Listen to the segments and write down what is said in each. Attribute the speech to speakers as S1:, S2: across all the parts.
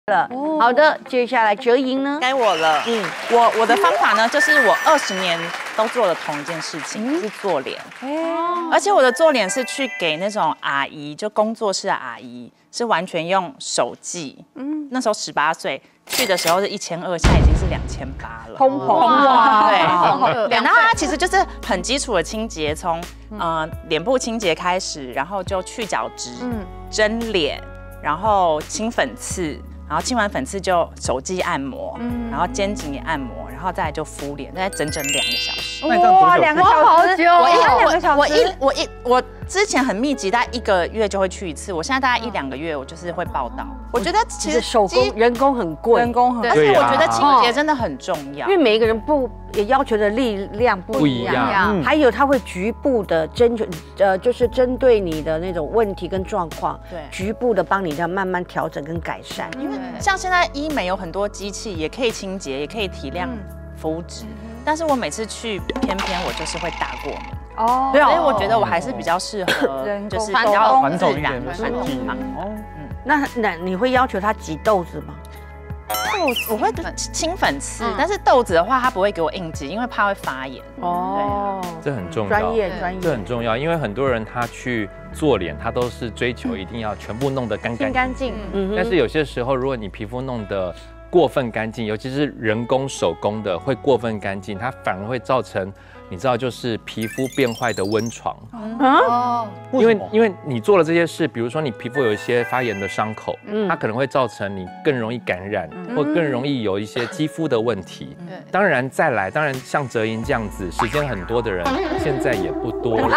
S1: 了。好的，接下来哲莹呢？
S2: 该我了。我的方法呢，就是我20年都做了同一件事情，就是做脸。而且我的做脸是去给那种阿姨，就工作室的阿姨，是完全用手记。那时候18岁。 去的时候是1200，现在已经是2800了，
S1: 通膨
S2: 对，然后它其实就是很基础的清洁，从脸部清洁开始，然后就去角质、蒸脸，然后清粉刺，然后清完粉刺就手机按摩，然后肩颈也按摩，然后再来就敷脸，大概整整2个小时。
S1: 哇，2个小时，2个小时。
S2: 我之前很密集，大概1个月就会去一次，我现在大概1、2个月我就是会报到。我觉得其实
S1: 手工人工很贵，
S2: 而且我觉得清洁真的很重要，
S1: 因为每一个人也要求的力量不一样，还有它会局部的就是针对你的那种问题跟状况，对，局部的帮你这样慢慢调整跟改善。
S2: 因为像现在医美有很多机器，也可以清洁，也可以提亮肤质，但是我每次去，偏我就是会大过敏。哦，所以我觉得我还是比较适合，就是比较
S3: 传统一点的手技。
S1: 那你会要求他挤豆子吗？
S2: 豆子我会清粉刺，但是豆子的话，他不会给我硬挤，因为怕会发炎。哦，
S3: 这很重要，
S1: 专业，
S3: 这很重要，因为很多人他去做脸，他都是追求一定要全部弄得干净。但是有些时候，如果你皮肤弄得过分干净，尤其是人工手工的，会过分干净，它反而会造成。 你知道，就是皮肤变坏的温床因为你做了这些事，比如说你皮肤有一些发炎的伤口，它可能会造成你更容易感染，或更容易有一些肌肤的问题。当然像哲莹这样子，时间很多的人，现在也不多了。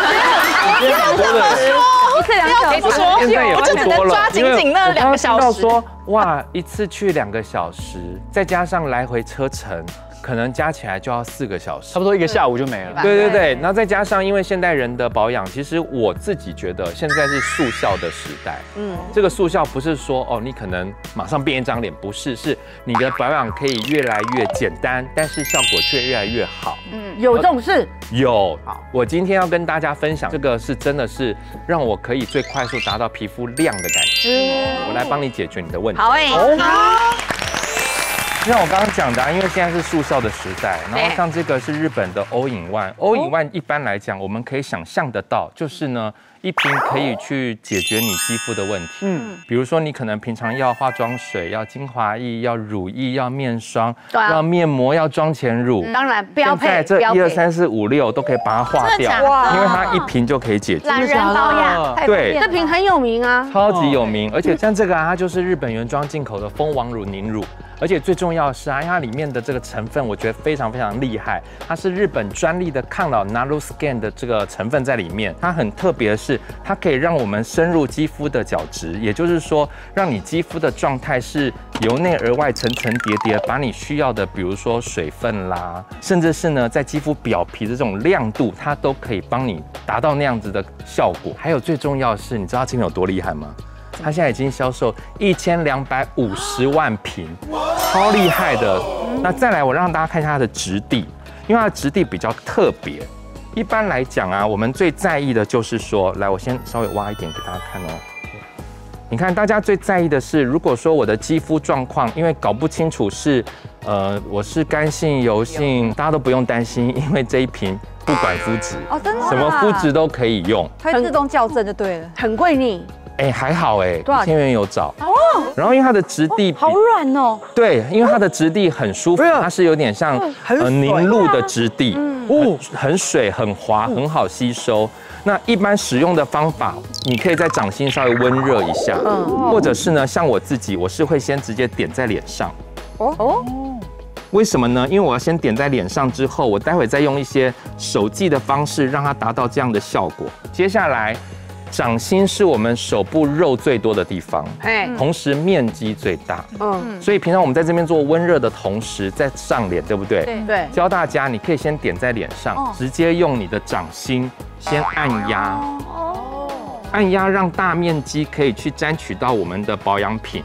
S2: 一次2小时，
S3: 现在也不多了，
S2: 抓紧那2个小时。
S3: 说哇，一次去2个小时，再加上来回车程。 可能加起来就要4个小时，
S4: 差不多1个下午就没了。
S3: 对，然后再加上因为现代人的保养，其实我自己觉得现在是速效的时代。这个速效不是说哦，你可能马上变一张脸，不是，是你的保养可以越来越简单，但是效果却越来越好。
S1: 有这种事？
S3: 有。我今天要跟大家分享这个是真的是让我可以最快速达到皮肤亮的感觉。我来帮你解决你的问题。
S1: 好好。
S3: 像我刚刚讲的，因为现在是速效的时代，然后像这个是日本的欧隐万，欧隐万一般来讲，我们可以想象得到，就是呢，一瓶可以去解决你肌肤的问题。比如说你可能平常要化妆水、要精华液、要乳液、要面霜、要面膜、要妆前乳，
S1: 当然标配。
S3: 现在这1、2、3、4、5、6都可以把它化掉，因为它1瓶就可以解决。
S2: 懒人保养，
S3: 对，
S1: 这瓶很有名啊，
S3: 超级有名，而且像这个啊，它就是日本原装进口的蜂王乳凝乳。 而且最重要的是啊，它里面的这个成分，我觉得非常厉害。它是日本专利的抗老 NanoScan 的这个成分在里面。它很特别的是，它可以让我们深入肌肤的角质，也就是说，让你肌肤的状态是由内而外层层叠叠，把你需要的，比如说水分啦，甚至是呢，在肌肤表皮的这种亮度，它都可以帮你达到那样子的效果。还有最重要的是，你知道这瓶有多厉害吗？ 它现在已经销售1250万瓶，超厉害的。那再来，我让大家看一下它的质地，因为它的质地比较特别。一般来讲啊，我们最在意的就是说，来，我先稍微挖一点给大家看哦。你看，大家最在意的是，如果说我的肌肤状况，因为搞不清楚是，我是干性、油性，大家都不用担心，因为这一瓶不管肤质，
S5: 真的，
S3: 什么肤质都可以用，
S5: 它会自动校正就对了。
S1: 很贵你。
S3: 还好1000元有找
S1: 哦，
S3: 然后因为它的质地
S1: 好软哦，
S3: 对，因为它的质地很舒服，它是有点像凝露的质地，很水很滑，很好吸收。那一般使用的方法，你可以在掌心稍微温热一下，或者是呢，像我自己，我是会先直接点在脸上。为什么呢？因为我要先点在脸上之后，我待会再用一些手技的方式，让它达到这样的效果。接下来。 掌心是我们手部肉最多的地方，同时面积最大，所以平常我们在这边做温热的同时，在上脸，对不对？
S1: 对。
S3: 教大家，你可以先点在脸上，直接用你的掌心先按压，按压让大面积可以去沾取到我们的保养品。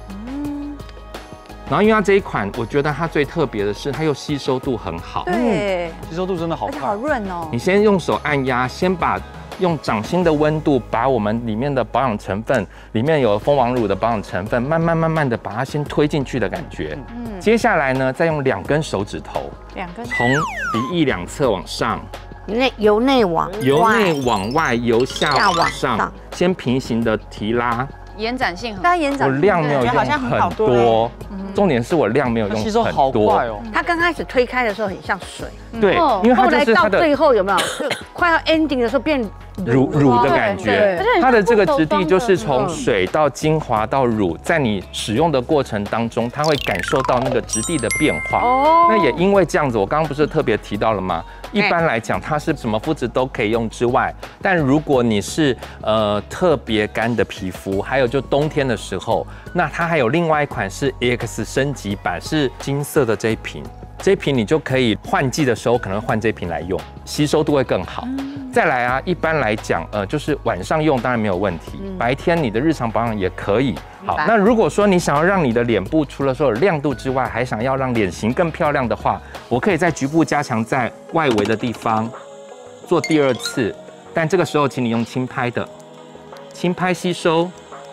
S3: 然后因为它这一款，我觉得它最特别的是，它又吸收度很好，
S5: 对，
S4: 吸收度真的好快，
S5: 好润哦。
S3: 你先用手按压，先把用掌心的温度把我们里面的保养成分，里面有蜂王乳的保养成分，慢慢的把它先推进去的感觉。接下来呢，再用2根手指头，从鼻翼两侧往上，
S1: 由内往
S3: 外，由下往上，先平行的提拉。
S4: 延展性很，
S5: 它延展
S3: 我量没有用很多，重点是我量没有用很多。
S1: 它刚开始推开的时候很像水，
S3: 对，因为它
S1: 后来到
S3: 就是它的
S1: 最后有没有就快要 ending 的时候变
S3: 乳的感觉。它的这个质地就是从水到精华到乳，在你使用的过程当中，它会感受到那个质地的变化。那也因为这样子，我刚刚不是特别提到了吗？一般来讲，它是什么肤质都可以用之外，但如果你是特别干的皮肤，还有就冬天的时候，那它还有另外一款是 EX 升级版，是金色的这一瓶。这一瓶你就可以换季的时候可能换这一瓶来用，吸收度会更好。再来啊，一般来讲，就是晚上用当然没有问题，白天你的日常保养也可以。好，那如果说你想要让你的脸部除了说有亮度之外，还想要让脸型更漂亮的话，我可以在局部加强在外围的地方做第2次，但这个时候请你用轻拍的，轻拍吸收。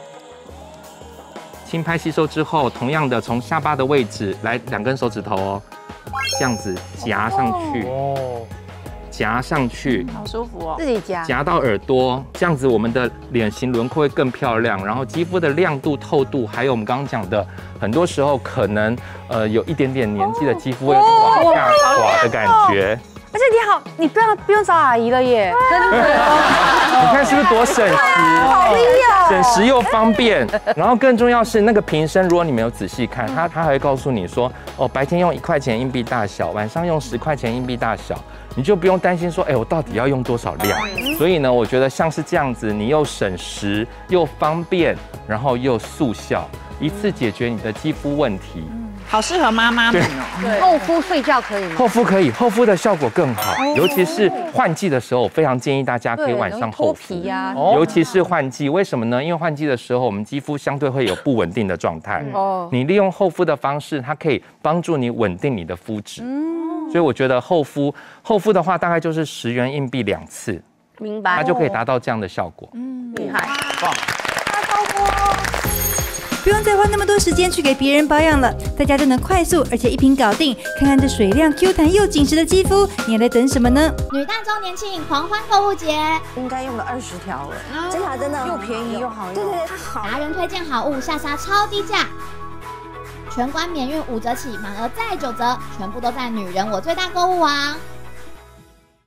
S3: 轻拍吸收之后，同样的从下巴的位置来2根手指头哦，这样子夹上去，夹上去，
S4: 好舒服哦，
S5: 自己夹，
S3: 夹到耳朵，这样子我们的脸型轮廓会更漂亮，然后肌肤的亮度、透度，还有我们刚刚讲的，很多时候可能有一点点年纪的肌肤会往下滑的感觉。
S5: 而且你不用找阿姨了耶，真的，
S3: 你看是不是多省时？
S5: 好厉害，
S3: 省时又方便。然后更重要是那个瓶身，如果你没有仔细看，它还会告诉你说，哦，白天用1块钱硬币大小，晚上用10块钱硬币大小，你就不用担心说，哎，我到底要用多少量？所以呢，我觉得像是这样子，你又省时又方便，然后又速效，一次解决你的肌肤问题。
S2: 好适合妈妈们哦。
S1: 厚敷睡觉可以吗？
S3: 厚敷可以，厚敷的效果更好，尤其是换季的时候，我非常建议大家可以晚上厚敷。尤其是换季，为什么呢？因为换季的时候，我们肌肤相对会有不稳定的状态。你利用厚敷的方式，它可以帮助你稳定你的肤质。所以我觉得厚敷的话，大概就是10元硬币2次，
S1: 明白，
S3: 它就可以达到这样的效果。
S1: 厉害，
S3: 棒。
S6: 不用再花那么多时间去给别人保养了，在家就能快速而且一瓶搞定。看看这水亮、Q 弹又紧实的肌肤，你还在等什么呢？
S7: 女大周年庆狂欢购物节，
S1: 应该用了20条了，
S5: 真的
S1: 又便宜又好用。
S5: 对，它好，
S7: 达人推荐好物，下杀超低价，全馆免运5折起，满额再9折，全部都在女人我最大购物网。